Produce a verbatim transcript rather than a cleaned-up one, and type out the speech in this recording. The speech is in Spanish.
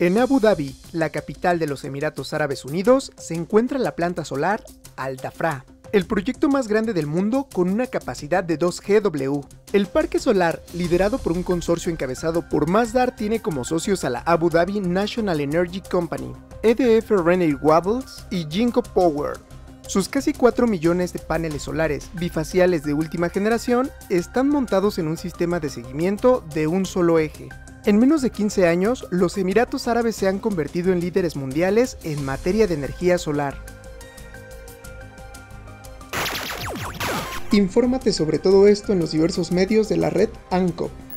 En Abu Dhabi, la capital de los Emiratos Árabes Unidos, se encuentra la planta solar Al Dhafra, el proyecto más grande del mundo con una capacidad de dos gigawatt. El parque solar, liderado por un consorcio encabezado por Masdar, tiene como socios a la Abu Dhabi National Energy Company, E D F Renewables y Jinko Power. Sus casi cuatro millones de paneles solares bifaciales de última generación están montados en un sistema de seguimiento de un solo eje. En menos de quince años, los Emiratos Árabes se han convertido en líderes mundiales en materia de energía solar. Infórmate sobre todo esto en los diversos medios de la red ANCOP.